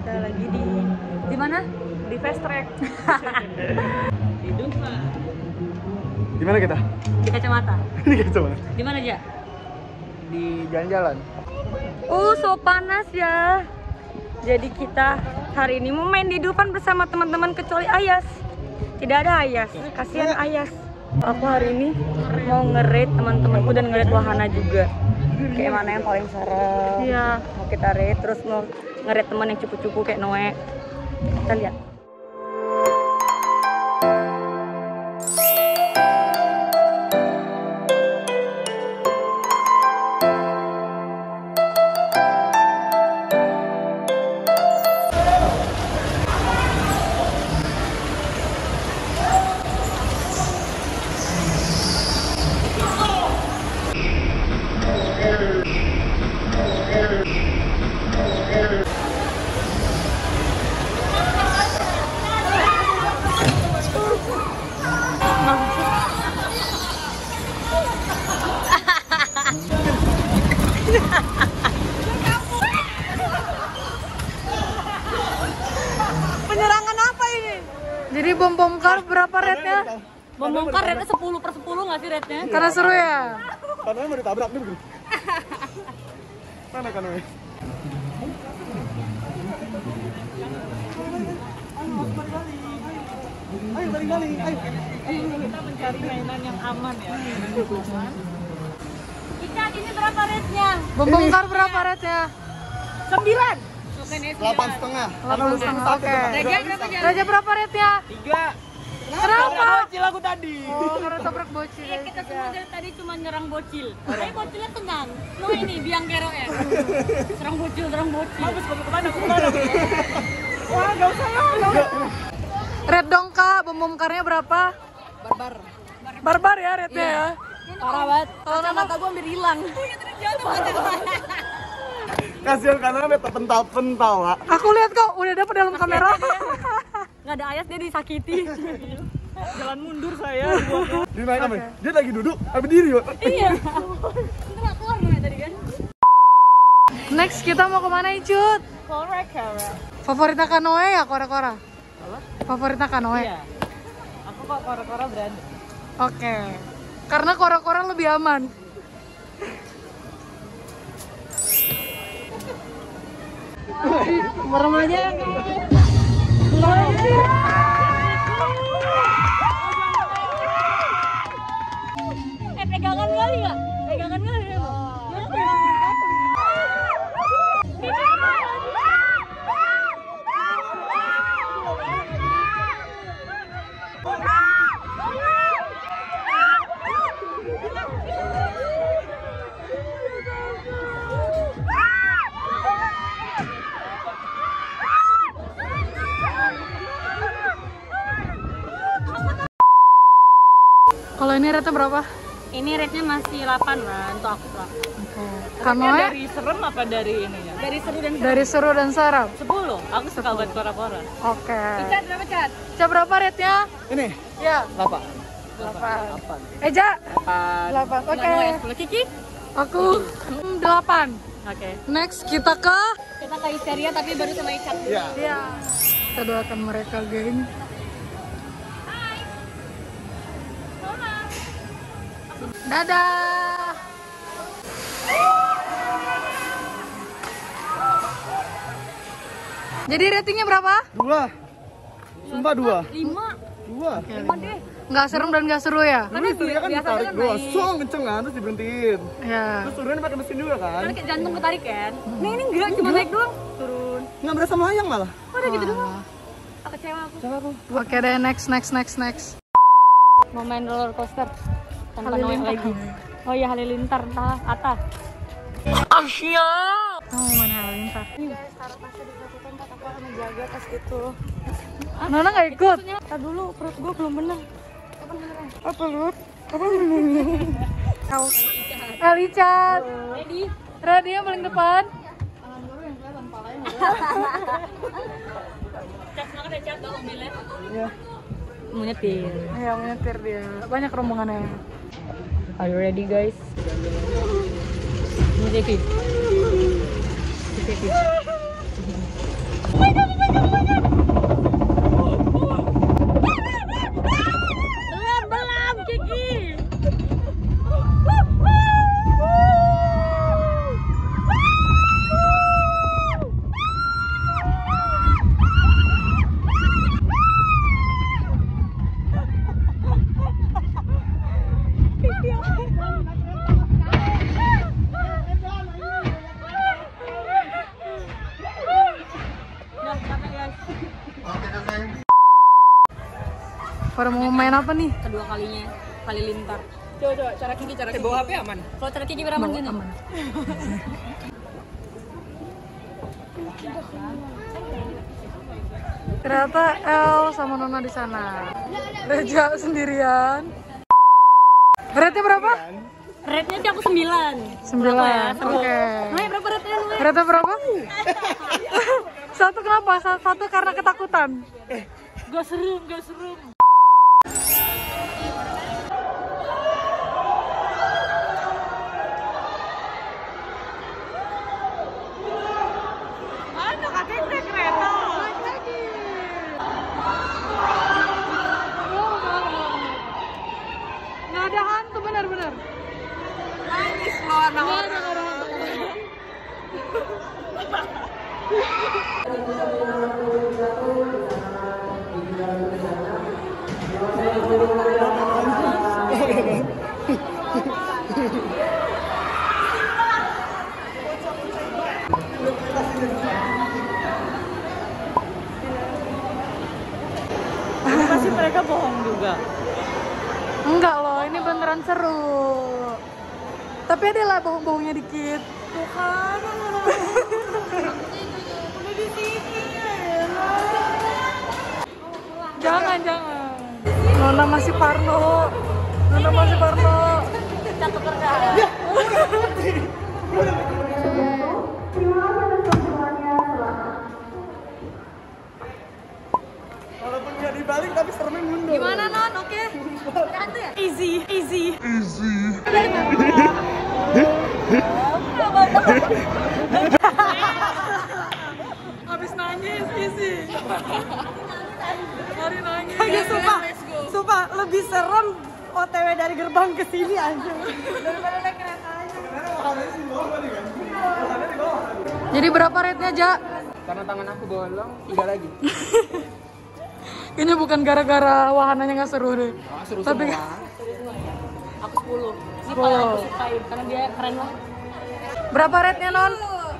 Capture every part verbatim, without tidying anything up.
kita lagi di di mana? Di Fast Track. Di Dunfa. Di mana kita? Di Kacamata. Di Kacamata. Di mana aja? Di jalan-jalan. Uh, so panas ya. Jadi kita hari ini mau main di Dufan bersama teman-teman kecuali Ayas. Tidak ada Ayas, kasihan Ayas. Aku hari ini mau nge-rate teman-temanku dan nge-rate wahana juga. Kayak mana yang paling seru. Iya. Mau kita rate, terus mau nge-rate teman yang cupu-cupu kayak Noe. Kita lihat. Penyerangan apa ini? Jadi bom bongkar berapa rate-nya? Bom bongkar rate-nya sepuluh per sepuluh nggak sih rate-nya? Karena seru ya? Karena mau ditabrak nih begini. Mana kan Noe? Ayo balik-balik, ayo. Kita mencari mainan yang aman ya. Icat, ini berapa rate-nya? Bom bongkar berapa rate-nya? sembilan. Delapan setengah. Delapan setengah. Oke. Raja berapa? Raja berapa rate-nya? Tiga. Kenapa? Bocil aku tadi. Oh, karena tabrak bocil. Iya, kita semua dari tadi cuma nyerang bocil. Tapi bocilnya tenang. No ini biang kerok ya. Serang bocil, serang bocil. Bagus, kamu kemana? Aku kemana? Wah, gak usah lah. Red dong kak, bom bongkarnya berapa? Barbar. Barbar ya rate-nya ya. Parah banget. Kalau mata gue hampir hilang. Kasihan karena sampai terpental-pental, Kak. Aku lihat kok udah dapet dalam kamera. Nggak ada Ayas, dia disakiti. Jalan mundur saya. Dinaik apa? Dia lagi duduk, apa berdiri, Pak? Iya. Nggak keluar namanya tadi kan. Next kita mau kemana Icut? Kora-kora. Favoritnya Kanoe ya kora-kora? Apa? Favoritnya Kanoe? Iya. Aku kok kora-kora berani. Oke. Karena kora-kora lebih aman. Merem aja. Eh pegangan kali nggak? Pegangan kali ya? Kalau ini rate-nya berapa? Ini rate-nya masih delapan lah untuk aku lah. Oke. Kanoe Dari serem apa dari ini ya? dari seru dan dari seru dan seram. sepuluh. Aku suka buat kora-kora. Oke. Cat berapa cat? Ca berapa rate-nya? Ini, Ya, apa? delapan. Eja? delapan. Oke. sepuluh. Kiki? Aku hmm, delapan. Oke. Next kita ke Kita ke Histeria tapi baru sama Icat. Iya. ya. Kita doakan mereka, geng. Dadah. Jadi ratingnya berapa? Dua. Sumpah dua. lima. Dua. lima deh. Nggak serem dan nggak seru ya? Karena dia kan ditarik doang, song kenceng kan, terus diberhentiin. Ya. Terus turunnya pakai mesin juga kan? Karena kayak jantung ketarik kan? Nah ini enggak, cuma naik doang. Turun. Nggak berasa melayang malah. Udah gitu doang. Aku kecewa aku. Coba aku. Oke deh, next, next, next, next. Mau main roller coaster. Tanpa Noe Halilintar. lagi. Oh iya halilintar, entah Atta. Asia. Oh, main halilintar. Guys, taruh tasnya di satu tempat, aku akan menjaga tas itu. Nona nggak ikut? Ntar dulu, perut gue belum bener. Apa lu? Apa lu? Kau. Alicat. Ready? Ready yang paling depan. Cat banget ya Cat, bawa mobilnya. Iya. Mau nyetir. Ya, menyetir dia. Banyak rombongannya. Are you ready guys? Ini Devi. Devi. Oh my god. Pada mau main apa nih? Kedua kalinya, kali lintar. Coba coba cara Kiki cara Kiki. Bawa H P aman. Kalau cara Kiki beraman gini. Aman. Ternyata El sama Nona di sana. Reja sendirian. Rate-nya berapa? Rate-nya sih aku sembilan. Sembilan. Oke. Okay. Nah, berapa rate-nya? Rate berapa? Satu kenapa? Satu karena ketakutan. Gak serem, gak serem. Aduh, kakek naik kereta. Naik lagi. Nggak ada hantu, benar-benar. Nangis loh anak-anak. Pasti mereka bohong juga. Enggak loh, ini beneran seru. Tapi ada lah bohong-bohongnya dikit. Bukan. Udah di sini ya. Jangan, jangan. Nona masih parno. Nona masih parno. Cakep kerja. Walaupun nggak dibalik tapi seremnya mundur. Gimana Non? Oke. Hantu ya? Easy, easy. Easy. Habis nangis, easy. Hari nangis. Ya sumpah, sumpah lebih serem O T W dari gerbang ke sini aja daripada naik kereta aja. Jadi berapa rate-nya, Ja? Karena tangan aku bolong, tiga lagi. Kayaknya bukan gara-gara wahananya nggak seru deh. Oh, seru Tapi semua. Aku sepuluh. Ini paling aku sukain karena dia keren banget. berapa rate-nya, Non?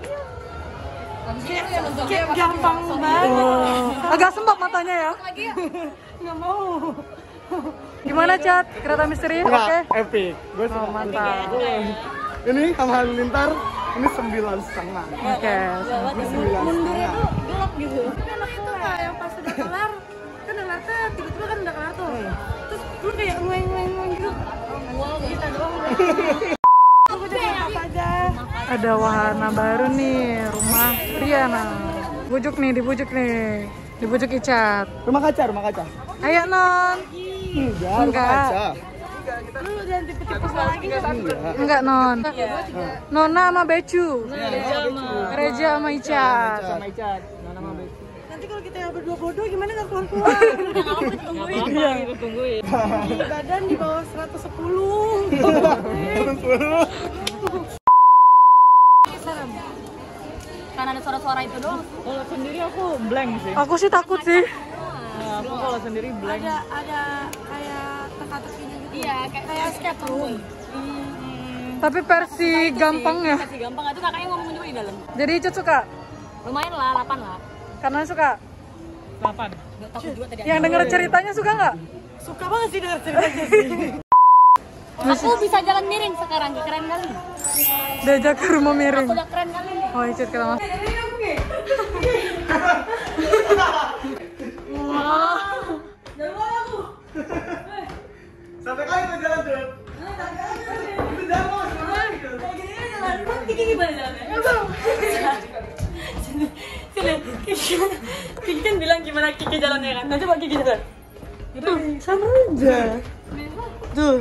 Kayak gampang banget. Oh. Agak sembab matanya ya. Nggak mau. Gimana, Cat? Kereta misteri? Oke. Enggak, epic. Gue Oh, mantap. Ini sama Halilintar, ini sembilan setengah. Oke. Ini sembilan setengah. Gelap gitu. Enak itu nggak yang pas udah kelar, kan kelar tuh tiba-tiba kan udah kelar tuh. Terus lu kayak ngueng-ngueng gitu. Mual kita doang. Aku jadi apa aja. Ada wahana baru nih, rumah Riana. Bujuk nih, dibujuk nih. Dibujuk Icat. Rumah kaca, rumah kaca. Ayo, Non. Enggak, rumah Enggak. kaca. Lu jangan tipe-tipe lagi. Enggak. Enggak, Non. Nona sama Becu. Reja sama. Reja sama Icat. Sama Icat. Nona sama Becu. Nanti kalau kita yang berdua bodoh gimana nggak keluar-keluar? Aku ditungguin. Iya, ditungguin. Badan di bawah seratus sepuluh. Serem. Karena ada suara-suara itu doang. Kalau sendiri aku blank sih. Aku sih takut sih. Nah, aku kalau sendiri blank. Ada ada kayak teka-tekinya gitu. Iya, kayak kayak escape room. Tapi versi gampang ya. Masih gampang itu kakaknya ngomong juga di dalam. Jadi Icat suka? Lumayan lah, delapan lah. Karena suka? delapan. Gak takut juga tadi. Yang denger ceritanya suka nggak? Suka banget sih denger ceritanya sih. Aku bisa jalan miring sekarang, keren kali. Diajak ke rumah miring. Aku udah keren kali nih. Oh, Icat kita masuk. Sampai kali kita jalan tuh. Kiki gimana jalannya? Sini, sini. Kiki, Kiki kan bilang gimana Kiki jalannya kan? Nah coba Kiki jalan. Tuh, sama aja. Tuh.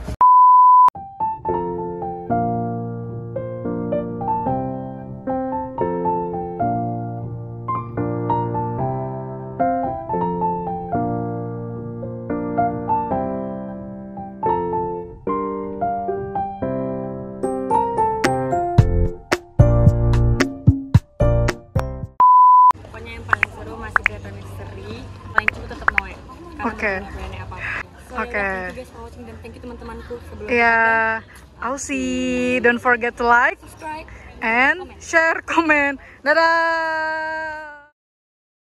Pokoknya yang paling seru masih kereta misteri, paling cukup tetap Noe. Oke. Oke. Thank you guys for watching dan thank you teman-temanku sebelum Ya, Ausi, don't forget to like subscribe. and share, comment. Dadah.